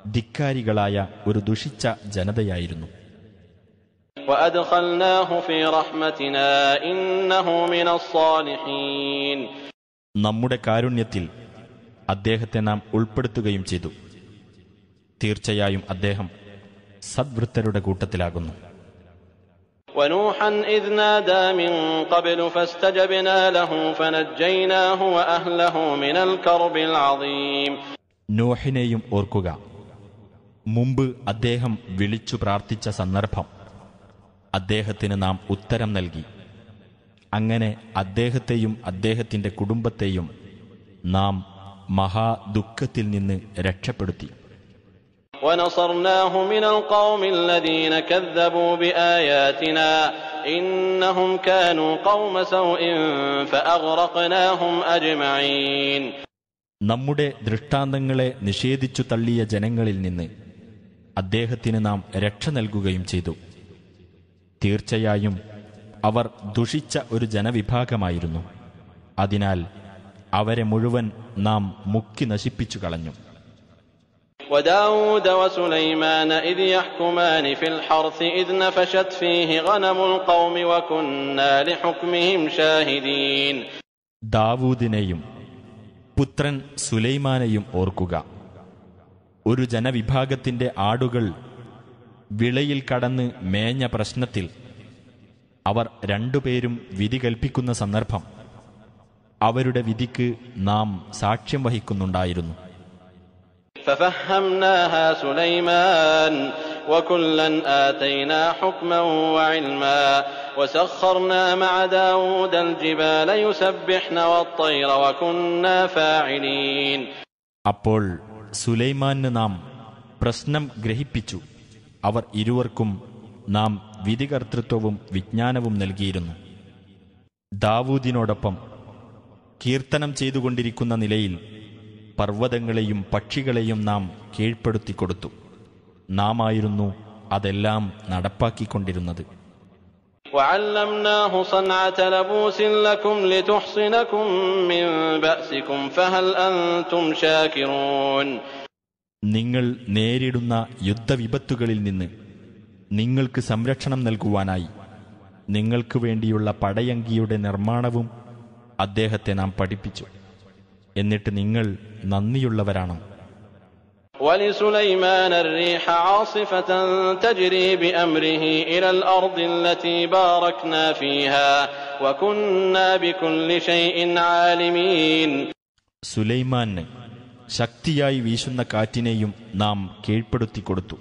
ധിക്കാരികളായ ഒരു ദുഷിച്ച ജനതയായിരുന്നു. وأدخلناه في رحمتنا إنه من الصالحين. നമ്മുടെ കാരുണ്യത്തിൽ അദ്ദേഹത്തെ നാം ഉൾപ്പെടുത്തുകയും ചെയ്തു. തീർച്ചയായും അദ്ദേഹം സദ്വൃത്തരുടെ കൂട്ടത്തിലാകുന്നു. ونوحا إذ نادى من قبل فاستجبنا له فنجيناه وأهله من الكرب العظيم. നോഹിനെയും ഓർക്കുക. മുമ്പ് അദ്ദേഹം വിളിച്ചു പ്രാർത്ഥിച്ച സന്ദർഭം അദ്ദേഹത്തിന് നാം ഉത്തരം നൽകി. അങ്ങനെ അദ്ദേഹത്തെയും അദ്ദേഹത്തിന്റെ കുടുംബത്തെയും നാം മഹാദുഃഖത്തിൽ നിന്ന് രക്ഷപ്പെടുത്തി. ونصرناه من القوم الذين كذبوا بآياتنا إنهم كانوا قوم سوء فأغرقناهم أجمعين. നമ്മുടെ ദൃഷ്ടാന്തങ്ങളെ നിഷേധിച്ചു തള്ളിയ ജനങ്ങളിൽ നിന്ന് അദ്ദേഹത്തിന് നാം രക്ഷ നൽകുകയും ചെയ്തു. തീർച്ചയായും അവർ ദുഷിച്ച ഒരു ജനവിഭാഗമായിരുന്നു. അതിനാൽ അവരെ മുഴുവൻ നാം മുക്കി നശിപ്പിച്ചു കളഞ്ഞു. وداود وسليمان إذ يحكمان في الحرث إذ نفشت فيه غنم القوم وكنا لحكمهم شاهدين. ദാവൂദിനെയും പുത്രൻ സുലൈമാനെയും ഓർക്കുക. ഒരു ജനവിഭാഗത്തിന്റെ ആടുകൾ വിളയിൽ കടന്ന് മേഞ്ഞ പ്രശ്നത്തിൽ അവർ രണ്ടുപേരും വിധി കൽപ്പിക്കുന്ന സന്ദർഭം അവരുടെ വിധിക്ക് നാം സാക്ഷ്യം വഹിക്കുന്നുണ്ടായിരുന്നു. ففهمناها سليمان وكلا آتينا حكما وعلما وسخرنا مع داود الجبال يسبحن والطير وكنا فاعلين. അപ്പോൾ സുലൈമാന് നാം പ്രശ്നം ഗ്രഹിപ്പിച്ചു. അവർ ഇരുവർക്കും നാം വിധികർത്തൃത്വവും വിജ്ഞാനവും നൽകിയിരുന്നു. ദാവൂദിനോടൊപ്പം കീർത്തനം ചെയ്തുകൊണ്ടിരിക്കുന്ന നിലയിൽ പർവ്വതങ്ങളെയും പക്ഷികളെയും നാം കീഴ്പ്പെടുത്തിക്കൊടുത്തു. നാം ആയിരുന്നു അതെല്ലാം നടപ്പാക്കിക്കൊണ്ടിരുന്നത്. وعلمناه صنعة لبوس لكم لتحصنكم من بأسكم فهل أنتم شاكرون. നിങ്ങൾ നേരിടുന്ന യുദ്ധവിപത്തുകളിൽ നിന്ന് നിങ്ങൾക്ക് സംരക്ഷണം നൽകുവാനായി നിങ്ങൾക്ക് വേണ്ടിയുള്ള പടയങ്കിയുടെ നിർമ്മാണവും അദ്ദേഹത്തെ നാം പഠിപ്പിച്ചു. എന്നിട്ട് നിങ്ങൾ നന്ദിയുള്ളവരാണോ? ولسليمان الريح عاصفة تجري بأمره إلى الأرض التي باركنا فيها وكنا بكل شيء عالمين. സുലൈമാന് ശക്തിയായി വീശുന്ന കാറ്റിനെയും നാം കീഴ്പ്പെടുത്തിക്കൊടുത്തു.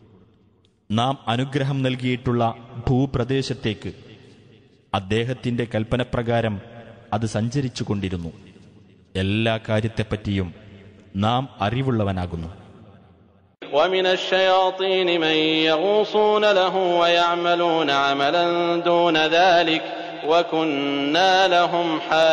നാം അനുഗ്രഹം നൽകിയിട്ടുള്ള ഭൂപ്രദേശത്തേക്ക് അദ്ദേഹത്തിന്റെ കൽപ്പനപ്രകാരം അത് സഞ്ചരിച്ചുകൊണ്ടിരുന്നു. എല്ലാ കാര്യത്തെപ്പറ്റിയും നാം അറിവുള്ളവനാകുന്നു. ومن الشياطين من يغوصون له ويعملون عملا دون ذلك وكنا لهم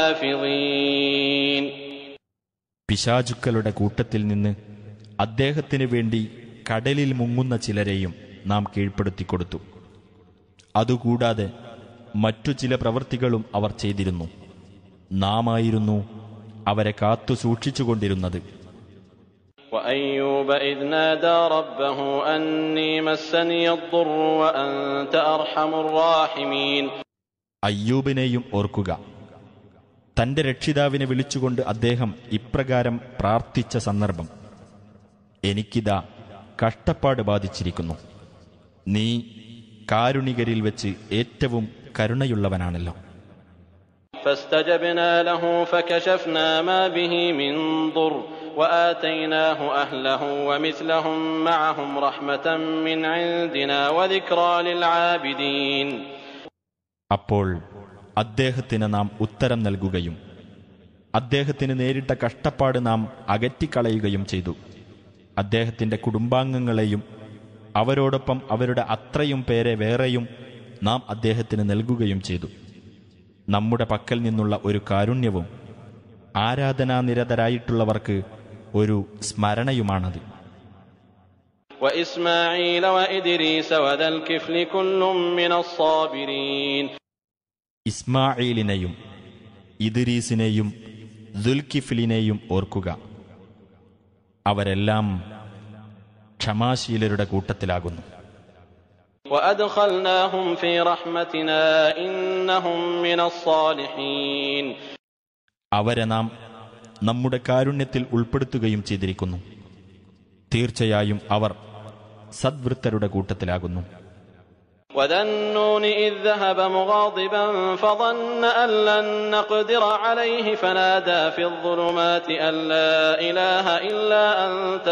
حافظين. പിശാചുക്കളുടെ കൂട്ടത്തിൽ നിന്ന് അദ്ദേഹത്തിന് വേണ്ടി കടലിൽ മുങ്ങുന്ന ചിലരെയും നാം കീഴ്പ്പെടുത്തിക്കൊടുത്തു. അതുകൂടാതെ മറ്റു ചില പ്രവൃത്തികളും അവർ ചെയ്തിരുന്നു. നാമായിരുന്നു അവരെ കാത്തു സൂക്ഷിച്ചുകൊണ്ടിരുന്നത്. وأيوب إذ نادى ربه أني مسني الضر وأنت أرحم الراحمين. അയ്യൂബിനെയും ഓർക്കുക. തന്റെ രക്ഷിതാവിനെ വിളിച്ചുകൊണ്ട് അദ്ദേഹം ഇപ്രകാരം പ്രാർത്ഥിച്ച സന്ദർഭം: എനിക്കിതാ കഷ്ടപ്പാട് ബാധിച്ചിരിക്കുന്നു. നീ കാരുണികരിൽ വെച്ച് ഏറ്റവും കരുണയുള്ളവനാണല്ലോ. فاستجبنا له فكشفنا ما به من ضر وآتيناه أهله ومثلهم معهم رحمة من عندنا وذكرى للعابدين. അപ്പോൾ അദ്ദേഹത്തിന് നാം ഉത്തരം നൽകുകയും അദ്ദേഹത്തിന് നേരിട്ട കഷ്ടപ്പാട് നാം അകറ്റിക്കളയുകയും ചെയ്തു. അദ്ദേഹത്തിന്റെ കുടുംബാംഗങ്ങളെയും അവരോടൊപ്പം അവരുടെ അത്രയും പേരെ വേറെയും നാം അദ്ദേഹത്തിന് നൽകുകയും ചെയ്തു. നമ്മുടെ പക്കൽ നിന്നുള്ള ഒരു കാരുണ്യവും ആരാധനാനിരതരായിട്ടുള്ളവർക്ക് ഒരു സ്മരണയുമാണത്. وإسماعيل وإدريس وذا الكفل كل من الصابرين. ഇസ്മാഈലിനെയും ഇദ്രീസിനെയും ദുൽകിഫ്ലിനെയും ഓർക്കുക. അവരെല്ലാം ക്ഷമാശീലരുടെ കൂട്ടത്തിലാകുന്നു. وأدخلناهم في رحمتنا إنهم من الصالحين. അവരെ നാം നമ്മുടെ കാരുണ്യത്തിൽ ഉൾപ്പെടുത്തുകയും ചെയ്തിരിക്കുന്നു. തീർച്ചയായും അവർ സദ്വൃത്തരുടെ കൂട്ടത്തിലാകുന്നു. وذا النون إذ ذهب مغاضبا فظن أن لن نقدر عليه فنادى في الظلمات أن لا إله إلا أنت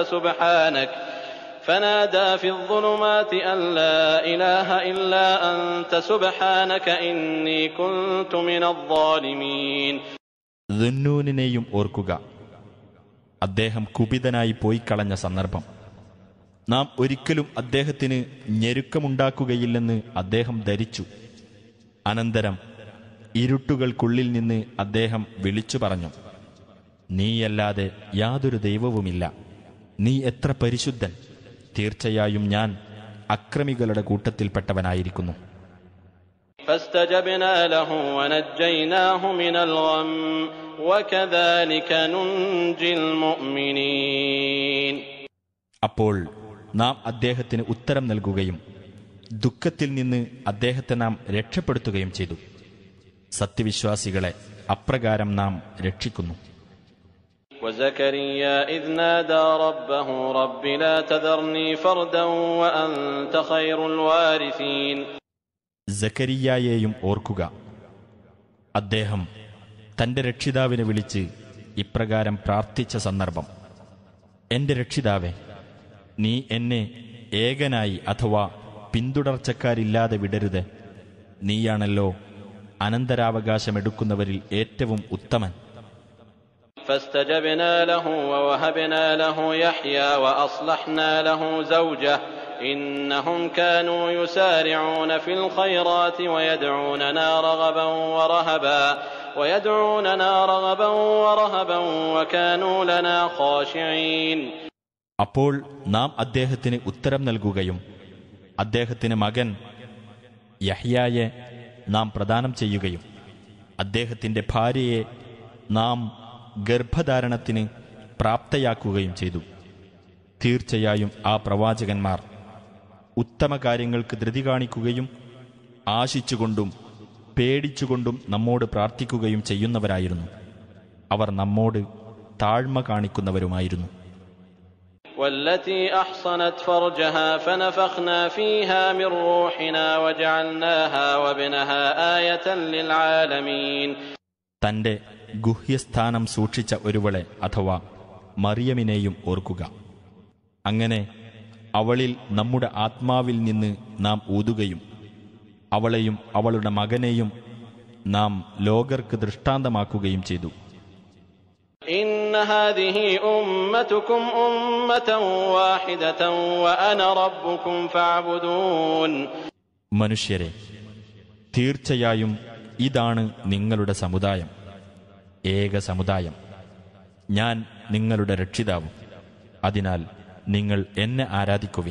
سبحانك إني كنت من الظالمين. ദുന്നൂനിനെയും ഓർക്കുക. അദ്ദേഹം കുപിതനായി പോയി കളഞ്ഞ സന്ദർഭം. നാം ഒരിക്കലും അദ്ദേഹത്തിന് ഞെരുക്കമുണ്ടാക്കുകയില്ലെന്ന് അദ്ദേഹം ധരിച്ചു. അനന്തരം ഇരുട്ടുകൾക്കുള്ളിൽ നിന്ന് അദ്ദേഹം വിളിച്ചു പറഞ്ഞു, നീയല്ലാതെ യാതൊരു ദൈവവുമില്ല, നീ എത്ര പരിശുദ്ധൻ, തീർച്ചയായും ഞാൻ അക്രമികളുടെ കൂട്ടത്തിൽപ്പെട്ടവനായിരിക്കുന്നു. فاستجبنا له ونجيناه من الغم وكذلك ننجي المؤمنين. അപ്പോൾ നാം അദ്ദേഹത്തിന് ഉത്തരം നൽകുകയും ദുഃഖത്തിൽ നിന്ന് അദ്ദേഹത്തെ നാം രക്ഷപ്പെടുത്തുകയും ചെയ്തു. സത്യവിശ്വാസികളെ അപ്രകാരം നാം രക്ഷിക്കുന്നു. وزكريا إذ نادى ربه رب لا تذرني فردا وأنت خير الوارثين. സക്കരിയായെയും ഓർക്കുക. അദ്ദേഹം തന്റെ രക്ഷിതാവിനെ വിളിച്ച് ഇപ്രകാരം പ്രാർത്ഥിച്ച സന്ദർഭം, എന്റെ രക്ഷിതാവേ, നീ എന്നെ ഏകനായി അഥവാ പിന്തുടർച്ചക്കാരില്ലാതെ വിടരുത്. നീയാണല്ലോ അനന്തരാവകാശമെടുക്കുന്നവരിൽ ഏറ്റവും ഉത്തമൻ. فاستجبنا له ووهبنا له يحيى وأصلحنا له زوجه إنهم كانوا يسارعون في الخيرات ويدعوننا رغبا ورهبا وكانوا لنا خاشعين. അപ്പോൾ നാം അദ്ദേഹത്തിന് ഉത്തരം നൽകുകയും അദ്ദേഹത്തിന് മകൻ യഹ്യായെ നാം പ്രദാനം ചെയ്യുകയും അദ്ദേഹത്തിന്റെ ഭാര്യയെ നാം ഗർഭധാരണത്തിന് പ്രാപ്തയാക്കുകയും ചെയ്തു. തീർച്ചയായും ആ പ്രവാചകന്മാർ ഉത്തമ കാര്യങ്ങൾക്ക് ധൃതി കാണിക്കുകയും ആശിച്ചുകൊണ്ടും പേടിച്ചുകൊണ്ടും നമ്മോട് പ്രാർത്ഥിക്കുകയും ചെയ്യുന്നവരായിരുന്നു. അവർ നമ്മോട് താഴ്മ കാണിക്കുന്നവരുമായിരുന്നു. والتي أحصنت فرجها فنفخنا فيها من روحنا وجعلناها وابنها آية للعالمين. തന്റെ ഗുഹ്യസ്ഥാനം സൂക്ഷിച്ച ഒരുവളെ അഥവാ മറിയമിനെയും ഓർക്കുക. അങ്ങനെ അവളിൽ നമ്മുടെ ആത്മാവിൽ നിന്ന് നാം ഊതുകയും അവളെയും അവളുടെ മകനെയും നാം ലോകർക്ക് ദൃഷ്ടാന്തമാക്കുകയും ചെയ്തു. إن هذه أمتكم أمة واحدة وأنا ربكم فاعبدون. മനുഷ്യരെ, തീർച്ചയായും ഇതാണ് നിങ്ങളുടെ സമുദായം, ഏക സമുദായം. ഞാൻ നിങ്ങളുടെ രക്ഷിതാവും, അതിനാൽ നിങ്ങൾ എന്നെ ആരാധിക്കുവിൻ.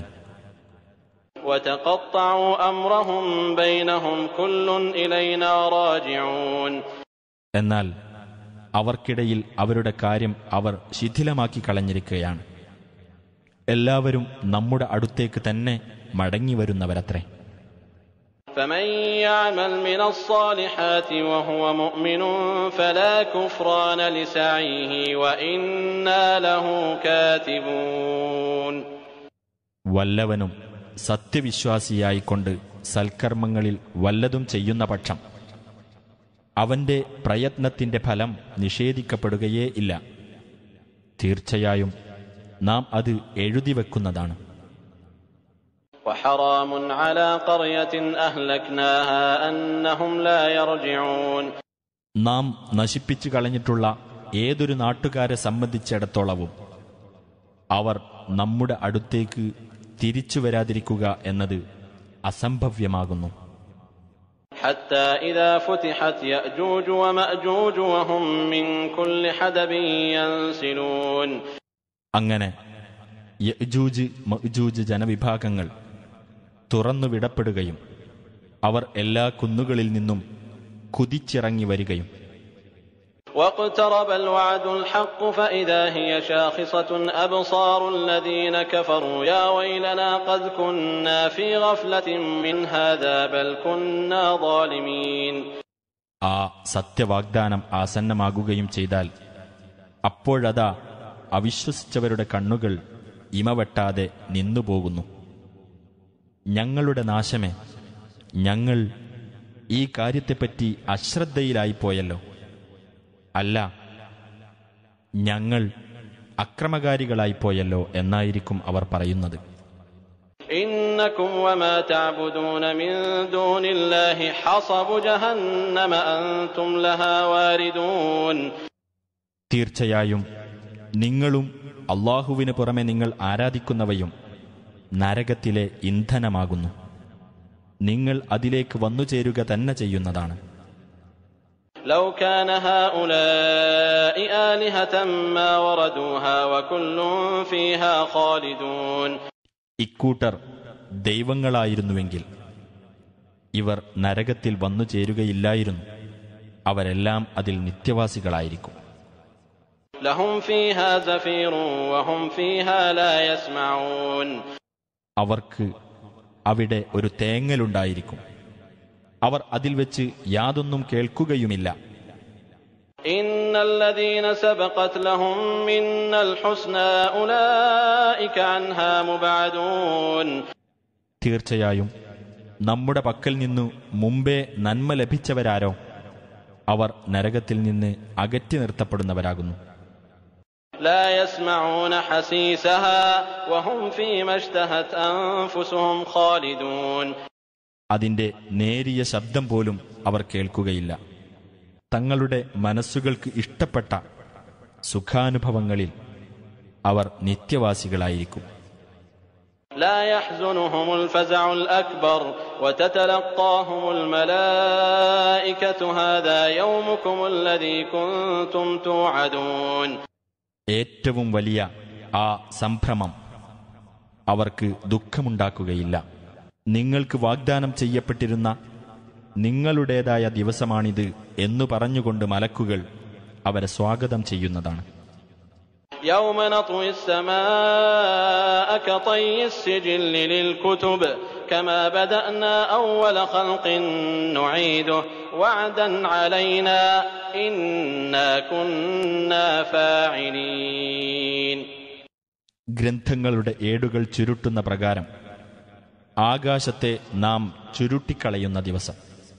وتقطعوا أمرهم بينهم كل إلينا راجعون. എന്നാൽ അവർക്കിടയിൽ അവരുടെ കാര്യം അവർ ശിഥിലമാക്കി കളഞ്ഞിരിക്കുകയാണ്. എല്ലാവരും നമ്മുടെ അടുത്തേക്ക് തന്നെ മടങ്ങിവരുന്നവരത്രേ. فمن يعمل من الصالحات وهو مؤمن فلا كفران لسعيه وإنا له كاتبون. വല്ലവനും സത്യവിശ്വാസിയായിക്കൊണ്ട് സൽക്കർമ്മങ്ങളിൽ വല്ലതും ചെയ്യുന്ന പക്ഷം അവന്റെ പ്രയത്നത്തിന്റെ ഫലം നിഷേധിക്കപ്പെടുകയേ ഇല്ല. തീർച്ചയായും നാം അത് എഴുതിവെക്കുന്നതാണ്. وحرام على قرية أهلكناها أنهم لا يرجعون. നാം നശിപ്പിച്ചു കളഞ്ഞിട്ടുള്ള ഏതൊരു നാട്ടുകാരെ സംബന്ധിച്ചിടത്തോളവും അവർ നമ്മുടെ അടുത്തേക്ക് തിരിച്ചു വരാതിരിക്കുക എന്നത് അസംഭവ്യമാകുന്നു. حتى إذا فتحت يأجوج ومأجوج وهم من كل حدب ينسلون. അങ്ങനെ യഅ്ജൂജ് മഅ്ജൂജ് ജനവിഭാഗങ്ങൾ തുറന്നുവിടപ്പെടുകയും അവർ എല്ലാ കുന്നുകളിൽ നിന്നും കുതിച്ചിറങ്ങി വരികയും واقترب الوعد الحق فإذا هي شاخصة أبصار الذين كفروا يا ويلنا قد كنا في غفلة من هذا بل كنا ظالمين. ആ സത്യവാഗ്ദാനം ആസന്നമാകുകയും ചെയ്താൽ അപ്പോഴതാ അവിശ്വസിച്ചവരുടെ കണ്ണുകൾ ഇമവെട്ടാതെ നിന്നുപോകുന്നു. ഞങ്ങളുടെ നാശമേ, ഞങ്ങൾ ഈ കാര്യത്തെപ്പറ്റി അശ്രദ്ധയിലായിപ്പോയല്ലോ. അല്ല, ഞങ്ങൾ അക്രമകാരികളായിപ്പോയല്ലോ എന്നായിരിക്കും അവർ പറയുന്നത്. إنكم وما تعبدون من دون الله حصب جهنم أنتم لها واردون. തീർച്ചയായും നിങ്ങളും അല്ലാഹുവിന് പുറമെ നിങ്ങൾ ആരാധിക്കുന്നവയും നരകത്തിലെ ഇന്ധനമാകുന്നു. നിങ്ങൾ അതിലേക്ക് വന്നുചേരുക തന്നെ ചെയ്യുന്നതാണ്. لو كان هؤلاء آلهة ما وردوها وكل فيها خالدون. ഇക്കൂട്ടർ ദൈവങ്ങളായിരുന്നുവെങ്കിൽ ഇവർ നരകത്തിൽ വന്നു ചേരുകയില്ലായിരുന്നു. അവരെല്ലാം അതിൽ നിത്യവാസികളായിരിക്കും. لهم فيها زفير وهم فيها لا يسمعون. അവർക്ക് അവിടെ ഒരു തേങ്ങലുണ്ടായിരിക്കും. അവർ അതിൽ വെച്ച് യാതൊന്നും കേൾക്കുകയുമില്ല. إن الذين سبقت لهم منا الحسنى أولئك عنها مبعدون. തീർച്ചയായും നമ്മുടെ പക്കൽ നിന്നു മുമ്പേ നന്മ ലഭിച്ചവരാരോ അവർ നരകത്തിൽ നിന്ന് അകറ്റി നിർത്തപ്പെടുന്നവരാകുന്നു. لا يسمعون حسيسها وهم فيما اشتهت أنفسهم خالدون. അതിന്റെ നേരിയ ശബ്ദം പോലും അവർ കേൾക്കുകയില്ല. തങ്ങളുടെ മനസ്സുകൾക്ക് ഇഷ്ടപ്പെട്ട സുഖാനുഭവങ്ങളിൽ അവർ നിത്യവാസികളായിരിക്കും. لا يحزنهم الفزع الأكبر وتتلقاهم الملائكة هذا يومكم الذي كنتم توعدون. ഏറ്റവും വലിയ ആ സംഭ്രമം അവർക്ക് ദുഃഖമുണ്ടാക്കുകയില്ല. നിങ്ങൾക്ക് വാഗ്ദാനം ചെയ്യപ്പെട്ടിരുന്ന നിങ്ങളുടേതായ ദിവസമാണിത് എന്നു പറഞ്ഞുകൊണ്ട് മലക്കുകൾ അവരെ സ്വാഗതം ചെയ്യുന്നതാണ്. يوم نطوي السماء كطي السجل للكتب كما بدأنا أول خلق نعيده وعدا علينا إنا كنا فاعلين. ഗ്രന്ഥങ്ങളുടെ ഏടുകൾ ചുരുട്ടുന്ന പ്രകാരം ആകാശത്തെ നാം ചുരുട്ടിക്കളയുന്ന ദിവസം,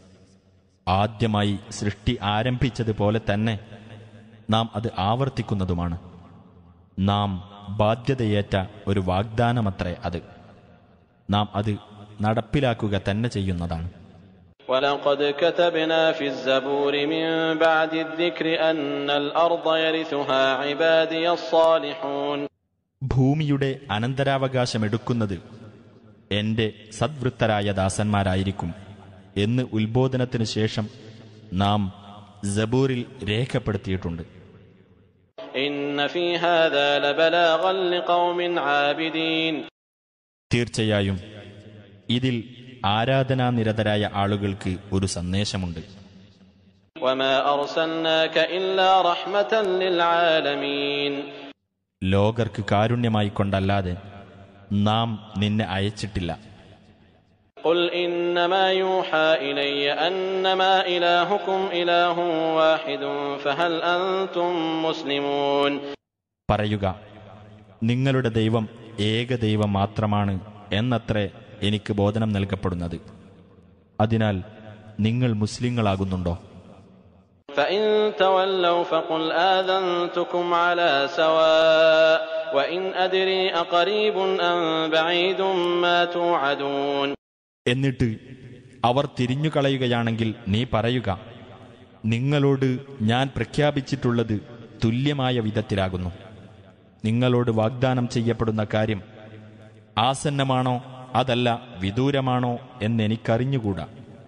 ആദ്യമായി സൃഷ്ടി ആരംഭിച്ചതുപോലെ തന്നെ നാം അത് ആവർത്തിക്കുന്നതുമാണ്. നാം ബാധ്യതയേറ്റ ഒരു വാഗ്ദാനമത്രേ അത്. നാം അത് നടപ്പിലാക്കുക തന്നെ ചെയ്യുന്നതാണ്. وَلَقَدْ كَتَبْنَا فِي الزَّبُورِ مِن بَعْدِ الذِّكْرِ أَنَّ الْأَرْضَ يَرِثُهَا عِبَادِيَ الصَّالِحُونَ. ഭൂമിയുടെ അനന്തരാവകാശമെടുക്കുന്നത് എന്റെ സദ്വൃത്തരായ ദാസന്മാരായിരിക്കും എന്ന് ഉത്ബോധനത്തിനു ശേഷം നാം സബൂറിൽ രേഖപ്പെടുത്തിയിട്ടുണ്ട്. ഇന്ന ഫീ ഹാദാ ലബലാഗൻ ലിഖൗമിൻ ആബിദീൻ. തീർച്ചയായും ഇതിൽ ആരാധനാനിരതരായ ആളുകൾക്ക് ഒരു സന്ദേശമുണ്ട്. വമാ അർസൽനാക ഇല്ലാ റഹ്മതൻ ലിൽ ആലമീൻ. ലോകർക്ക് കാരുണ്യമായി കൊണ്ടല്ലാതെ നാം നിന്നെ അയച്ചിട്ടില്ല. ഖുൽ ഇന്നമാ യൂഹാ ഇലയ്യ അന്നമാ ഇലാഹുകും ഇലാഹുൻ വാഹിദുൻ ഫഹൽ അൻതും മുസ്ലിമൂൻ. പറയുക, നിങ്ങളുടെ ദൈവം ഏകദൈവം മാത്രമാണ് എന്നത്രേ എനിക്ക് ബോധനം നൽകപ്പെടുന്നത്. അതിനാൽ നിങ്ങൾ മുസ്ലിങ്ങളാകുന്നുണ്ടോ? فإن تولوا فقل آذنتكم على سواء وإن أدري أقريب أم بعيد ما توعدون. എന്നിട്ട് അവർ തിരിഞ്ഞുകളയുകയാണെങ്കിൽ നീ പറയുക, നിങ്ങളോട് ഞാൻ പ്രഖ്യാപിച്ചിട്ടുള്ളത് തുല്യമായ വിധത്തിലാകുന്നു. നിങ്ങളോട് വാഗ്ദാനം ചെയ്യപ്പെടുന്ന കാര്യം ആസന്നമാണോ അതല്ല വിദൂരമാണോ എന്നെനിക്കറിഞ്ഞുകൂടാ.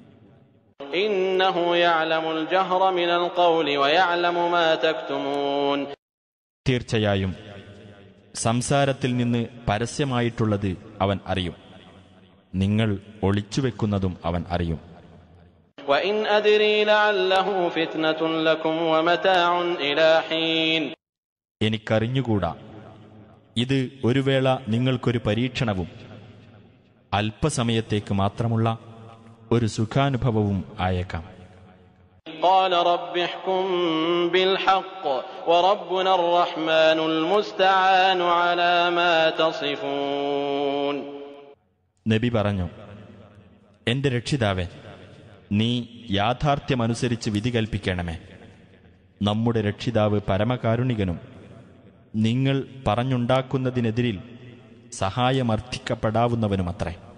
ഇന്നഹു യഅലമുൽ ജഹ്റ മിനൽ ഖൗലി വയഅലമു മാ തക്തുമൂൻ. തീർച്ചയായും സംസാരത്തിൽ നിന്ന് പരസ്യമായിട്ടുള്ളത് അവൻ അറിയും, നിങ്ങൾ ഒളിച്ചുവെക്കുന്നതും അവൻ അറിയും. وإن أدري لعله فتنة لكم ومتاع إلى حين. എനിക്കറിഞ്ഞുകൂടാ, ഇത് ഒരു വേള നിങ്ങൾക്കൊരു പരീക്ഷണവും അല്പസമയത്തേക്ക് മാത്രമുള്ള ഒരു സുഖാനുഭവവും ആയേക്കാം. قال رب احكم بالحق وربنا الرحمن المستعان على ما تصفون. നബി പറഞ്ഞു, എന്റെ രക്ഷിതാവേ, നീ യാഥാർത്ഥ്യമനുസരിച്ച് വിധി കൽപ്പിക്കണമേ. നമ്മുടെ രക്ഷിതാവ് പരമകാരുണികനും നിങ്ങൾ പറഞ്ഞുണ്ടാക്കുന്നതിനെതിരിൽ സഹായമർത്ഥിക്കപ്പെടാവുന്നവനുമത്രേ.